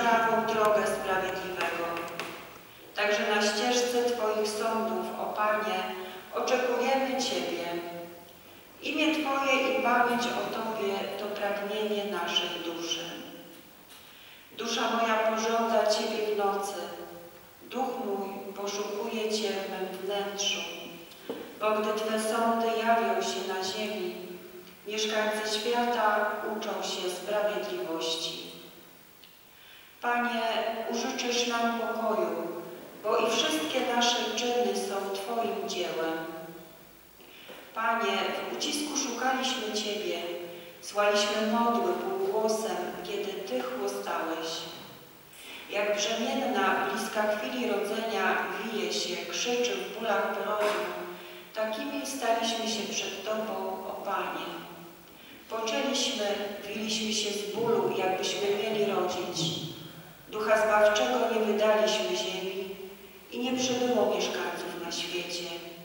prawą drogę sprawiedliwego. Także na ścieżce Twoich sądów, o Panie, oczekujemy Ciebie. Imię Twoje i pamięć o Tobie to pragnienie naszych duszy. Dusza moja pożąda Ciebie w nocy, duch mój poszukuje Cię w mym wnętrzu, bo gdy Twe sądy jawią się na ziemi, mieszkańcy świata uczą się sprawiedliwości. Panie, użyczysz nam pokoju, bo i wszystkie nasze czyny są Twoim dziełem. Panie, w ucisku szukaliśmy Ciebie, słaliśmy modły półgłosem, kiedy Ty chłostałeś. Jak brzemienna bliska chwili rodzenia wije się, krzyczy w bólach porodu, takimi staliśmy się przed Tobą, o Panie. Poczęliśmy, wiliśmy się z bólu, jakbyśmy mieli rodzić. Ducha zbawczego nie wydaliśmy ziemi i nie przybyło mieszkańców na świecie.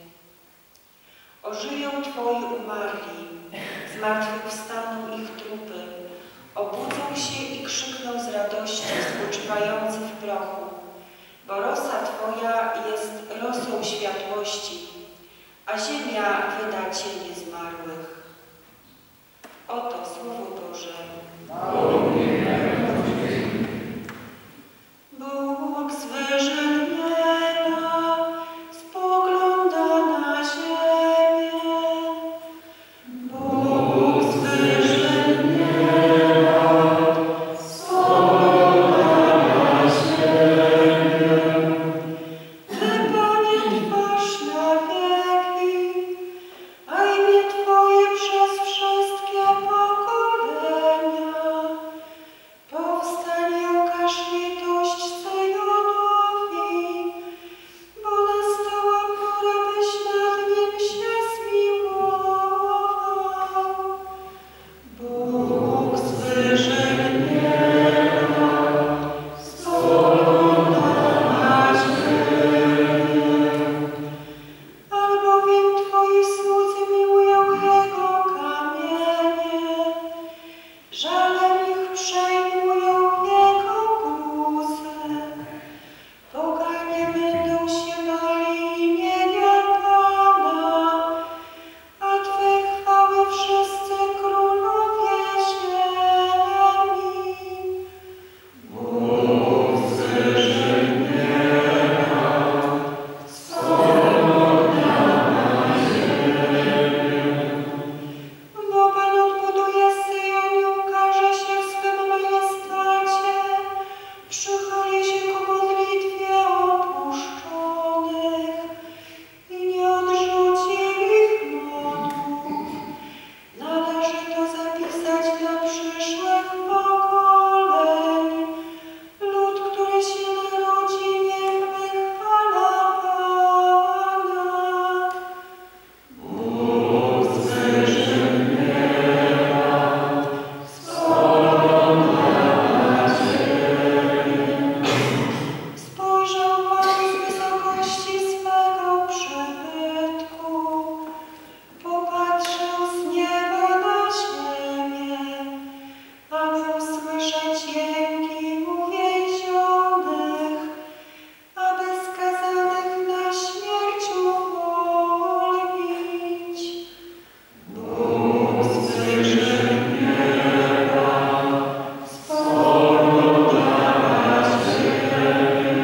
Ożywią Twoi umarli, zmartwychwstaną ich trupy, obudzą się i krzykną z radości, spoczywający w prochu, bo rosa Twoja jest rosą światłości, a ziemia wyda cienie zmarłych. Oto Słowo Boże. Bóg z wyżynnienia spogląda na ziemię. Bóg z wyżynnienia spogląda na ziemię. Ty, Panie, trwasz na wieki, a imię Twoje przez wszystkie pokolenia. Powstań i okaż litość Syjonowi, bo nastała pora, byś nad nim się zmiłował. Bóg z wyżynnienia spogląda na ziemię, albowiem Twoi słudzy miłują Jego kamienie, żalem ich przejmują Jego gruzę. Poganie będą się bali imienia Pana, a Twej chwały wszyscy królowie ziemi. Bóg z wyżynnienia spogląda na ziemię. Bo Pan odbuduje Syjon i ukaże się w swym majestacie, przychyli się ku modlitwie opuszczonych i nie odrzuci ich modłów. Należy to zapisać dla przyszłych pokoleń. Lud, który się narodzi, niech wychwala Pana. Bóg z wyżynnienia spogląda na ziemię. Spojrzał Pan z wysokości swego przybytku, popatrzył z nieba na ziemię, aby usłyszeć jęki uwięzionych, aby skazanych na śmierć uwolnić. Bóg z wyżynnienia spogląda na ziemię.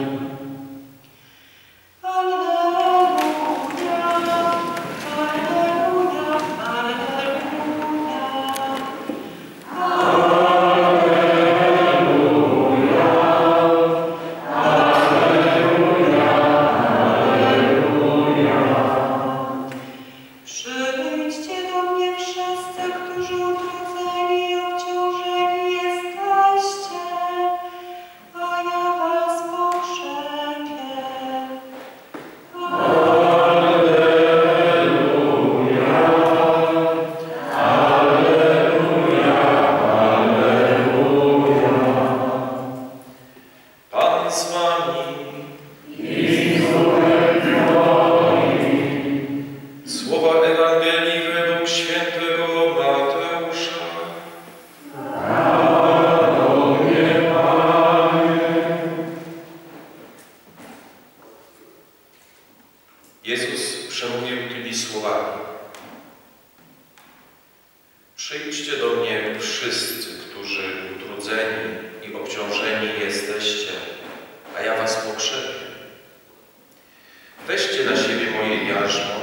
Alleluja, alleluja, Przyjdźcie do mnie wszyscy, którzy utrudzeni i obciążeni jesteście, a ja was pokrzepię. Pan z wami. Słowa Ewangelii według świętego Mateusza. Panie. słowami: Przyjdźcie do mnie wszyscy, którzy utrudzeni i obciążeni jesteście, a ja was pokrzepię. Weźcie na siebie moje jarzmo